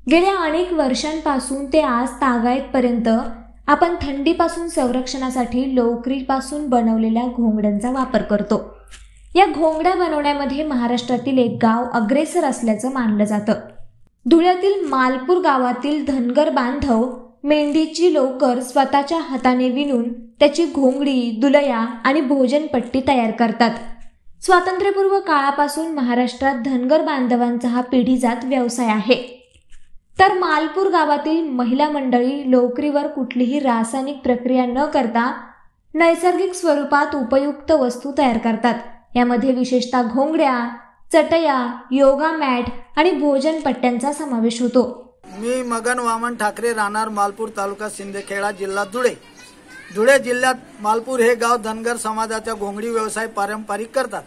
गेल्या अनेक वर्षांपासून ते आज तागायतपर्यंत आपण थंडीपासून संरक्षणासाठी लोकरीपासून बनवलेल्या घोंगड्यांचा वापर करतो। या घोंगड्या बनवण्यामध्ये महाराष्ट्रातील एक गाव अग्रेसर असल्याचं मानलं जातं। धुळ्यातील मालपूर गावातील धनगर बांधव मेंढीची लोकर स्वतःच्या हाताने विणून त्याची घोंगडी, दुलया आणि भोजनपट्टी तयार करतात। स्वातंत्र्यपूर्व काळापासून महाराष्ट्रात धनगर बांधवांचा हा पिढीजात व्यवसाय आहे। तर मालपूर गावातील महिला मंडळी लोकरीवर कुठलीही रासायनिक प्रक्रिया न करता नैसर्गिक स्वरूपात उपयुक्त वस्तू तयार करतात। यामध्ये विशेषतः घोंगड्या, चटया, योगा मॅट आणि भोजनपट्ट्यांचा समावेश होतो। मी मगन वामन ठाकरे, राहणार मालपूर, तालुका सिंदखेडा, जिल्हा धुळे। धुळे जिल्ह्यात मालपूर हे गाव धनगर समाजाचा घोंगडी व्यवसाय पारंपरिक करतात।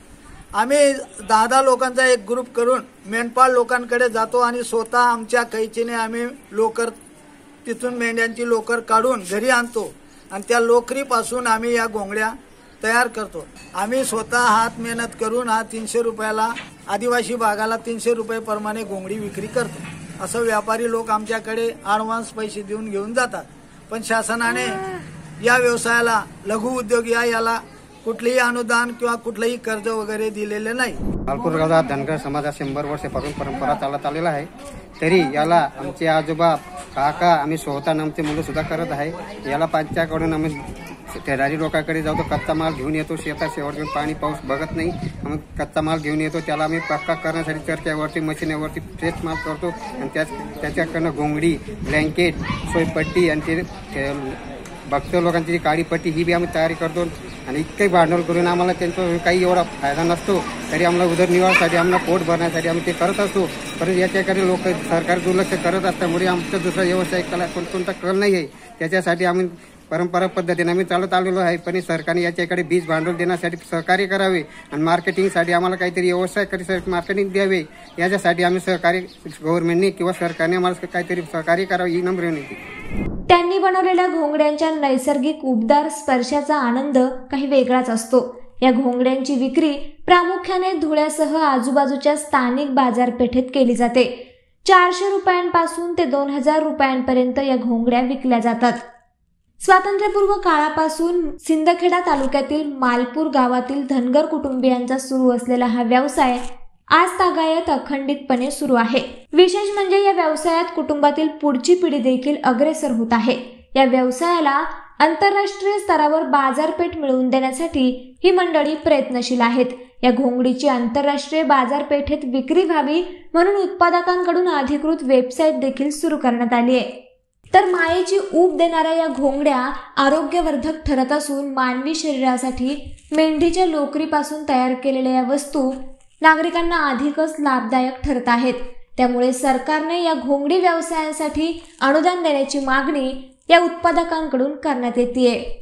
आम्ही 10 लोकांचा एक ग्रुप करून मेंढपाळ लोकांकडे जातो आणि स्वतः आमच्या कैचीने आम्ही लोकर तिथून मेंढ्यांची लोकर काढून घरी आणतो आणि त्या लोकरीपासून आम्ही या घोंगड्या तयार करतो। आम्ही स्वतः हात मेहनत करून हा 300 रुपयाला, आदिवासी भागाला 300 रुपये प्रमाणे घोंगडी विक्री करतो। असं व्यापारी लोक आमच्याकडे ॲडव्हान्स पैसे देऊन घेऊन जातात। पण शासनाने या व्यवसायाला, लघु उद्योग याला कुठलेही अनुदान किंवा कुठलेही कर्ज वगैरे दिलेले नाही। मालपूर गावात धनगर समाजा 100 वर्षापासून परंपरा चालत आलेला आहे। तरी याला आमचे आजोबा, काका, आम्ही स्वतः आमचे मुलं सुद्धा करत आहे। याला पंचाकडून आम्ही ठरारी लोकांकडे जातो, कच्चा माल घेऊन येतो। शेतात शेवट घेऊन पाणी पाऊस बघत नाही, आम्ही कच्चा माल घेऊन येतो। त्याला आम्ही पक्का करण्यासाठी चरख्यावरती, मशीनवरती फ्रेश माल करतो आणि त्याच्याकडनं घोंगडी, ब्लँकेट, सोयपट्टी आणि ते भक्त लोकांची काळी पट्टी ही बी आम्ही तयारी करतो। आणि इतकंही भांडवल करून आम्हाला त्यांचा काही एवढा फायदा नसतो, तरी आम्हाला उदरनिर्वाहासाठी, आम्हाला पोट भरण्यासाठी आम्ही ते करत असतो। परंतु याच्याकडे लोक सरकार दुर्लक्ष करत असल्यामुळे आमचा दुसरा व्यवसाय कोणता कल नाही आहे। त्याच्यासाठी आम्ही परंपरा पद्धतीने आम्ही चालत आलेलो आहे। पण सरकारने याच्याकडे बीज भांडवल देण्यासाठी सहकार्य करावे आणि मार्केटिंगसाठी आम्हाला काहीतरी व्यवसाय मार्केटिंग द्यावे। याच्यासाठी आम्ही सहकार्य गव्हर्नमेंटने किंवा सरकारने आम्हाला काहीतरी सहकार्य करावे ही नम्र विनंती। त्यांनी बनवलेल्या घोंगड्यांच्या नैसर्गिक उबदार स्पर्शाचा आनंद काही वेगळाच असतो। या घोंगड्यांची विक्री प्रामुख्याने धुळ्यासह आजूबाजूच्या स्थानिक बाजारपेठेत केली जाते। 400 रुपयांपासून ते 2000 रुपयांपर्यंत या घोंगड्या विकल्या जातात। स्वातंत्र्यपूर्व काळापासून सिंदखेडा तालुक्यातील मालपूर गावातील धनगर कुटुंबियांचा सुरू असलेला हा व्यवसाय आज तागायत अखंडितपणे सुरू आहे। विशेष म्हणजे या व्यवसायात कुटुंबातील पुढची पिढी देखील अग्रेसर होत आहे। या व्यवसायाला आंतरराष्ट्रीय स्तरावर बाजारपेठ मिळवून देण्यासाठी ही मंडळी प्रयत्नशील आहेत। या घोंगडीची आंतरराष्ट्रीय बाजारपेठेत विक्री व्हावी म्हणून उत्पादकांकडून अधिकृत वेबसाईट देखील सुरू करण्यात आली आहे। तर मायेची ऊब देणाऱ्या या घोंगड्या आरोग्यवर्धक ठरत असून मानवी शरीरासाठी मेंढीच्या लोकरीपासून तयार केलेल्या या वस्तू नागरिकांना अधिकच लाभदायक ठरत आहेत। त्यामुळे सरकारने या घोंगडी व्यवसायासाठी अनुदान देण्याची मागणी या उत्पादकांकडून करण्यात येते।